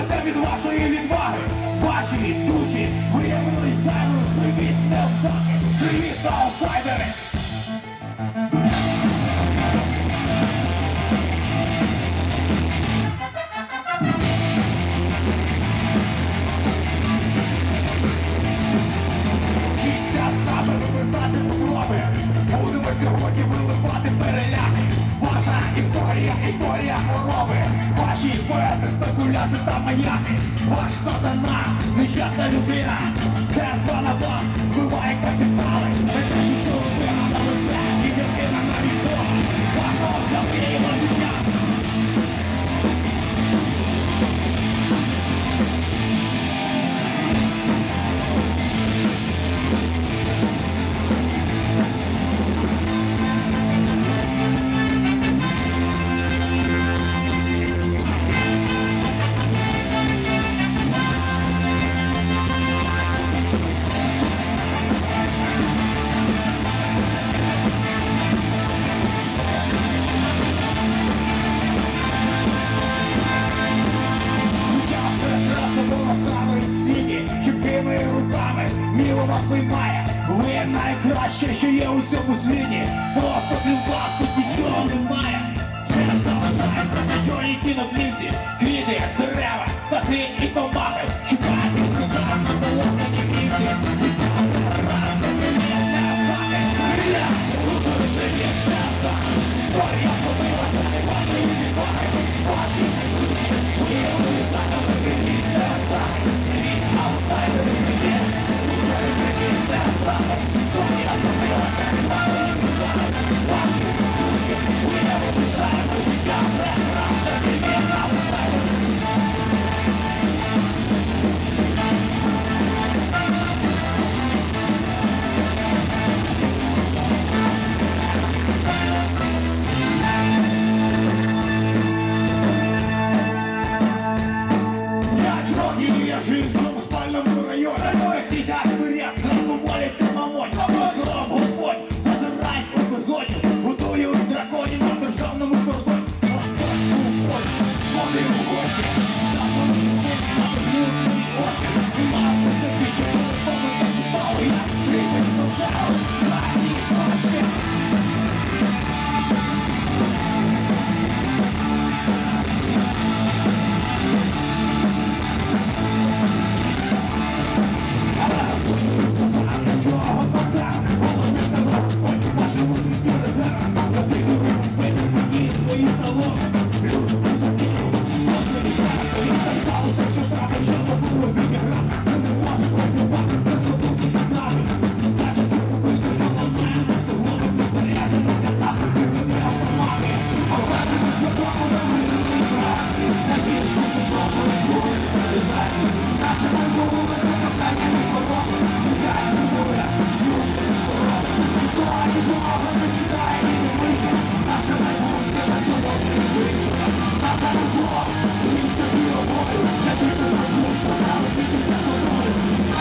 втомилися від вашої відваги. Ваші душі виявились зайвими. Привіт, невдаки, привіт, аутсайдери. Вчіться з нами вивертати утроби. Будемо сьогодні виливати переляки. Ваша історія, історія хвороби. Ваші поети, спекулянти та маньяки. Ваш сатана, нещасна людина. Церква на вас збиває капітали. Найкраще, що ви вигадали, це гільотина навіть Бога. Вашого взяли земля. Міло вас виймає, ви найкраще, що є у цьому світі. Просто крім вас тут нічого немає. Світ залишається на чорній кіноплівці. Квіти, дерева, птахи і комахи. Чекайте, знукам на полохані мівці. Життя прекрасне, привіт, невдаки. Лузори, привіт, невдаки. Історія побилася, не вашої відваги. Ваші душі виявили зайвими. Привіт, невдаки. Привіт, аутсайдери, привіт. Історія побилася, не вашої відваги. Ваші душі виявили зайвими. Життя прекрасне, привіт, аутсайдери. Я жив в цьому спальному районі. Як тисячами ряд, зранку моляться мамонь. Гром Господь зазирають у безодню. Готують драконів на державному кордоні. Господь у полі, вони у гості. Так вони несуть на безлюдний острів. І мав по собі чотири томи капіталу. Я припинь до цього, хай їх прости. Чого пацан? Головне сказав Господь, ваші внутрішні резерви. За тих вийдуть мені свої талони. Плюс ми заміру, складно від себе. Коли сказалося, що трапив, що можливо відіграти. Ми не можемо впливати, без здобутки і втрати. Наче це купився, що ламаємо, все голови призаряджено для нас. Виграти автомати. Повернемось додому на мирній праці. Найбільшу судову були передачі. Наше минуле це кохання не хвороби. Життя цінує, люди хвороби. Ніхто нічого не читає, ні не пише. Наше майбутнє без свободи вирішує. Наша любов, місце з віробою. Не більше спокусно залишитися собою.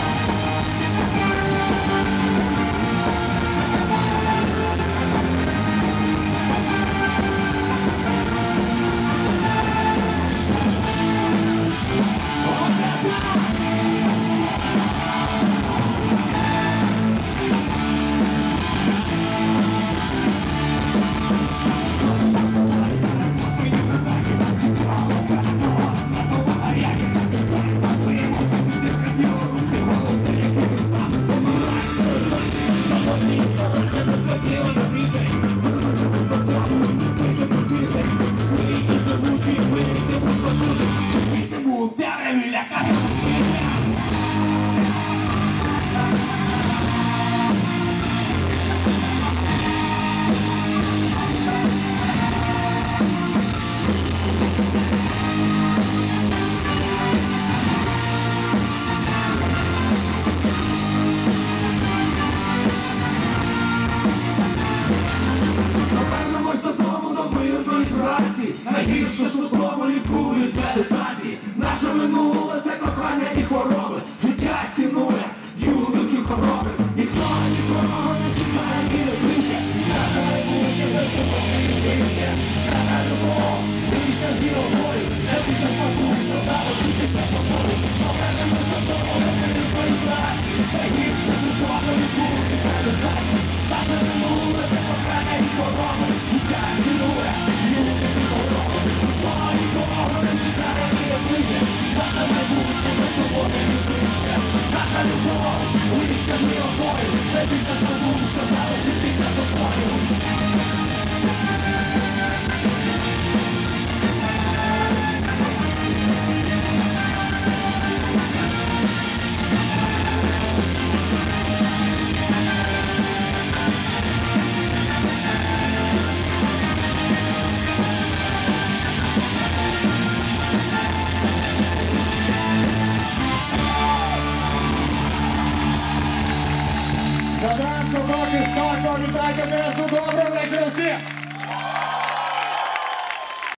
Найгірше судомо лікують медитації. Наше минуле це кохання і хвороби. Життя цінує юних і хоробрих. Ніхто нікого не чекає і не кличе. Наша майбутнє без свободи не вирішує. Наша любов, місце з віробою. Не більше спокійно залишитися. любов, вискази обою, найбільше сподобався залишитися собою. Жадаємо собаки з Харкова, вітайте Одесу, доброго вечора всім!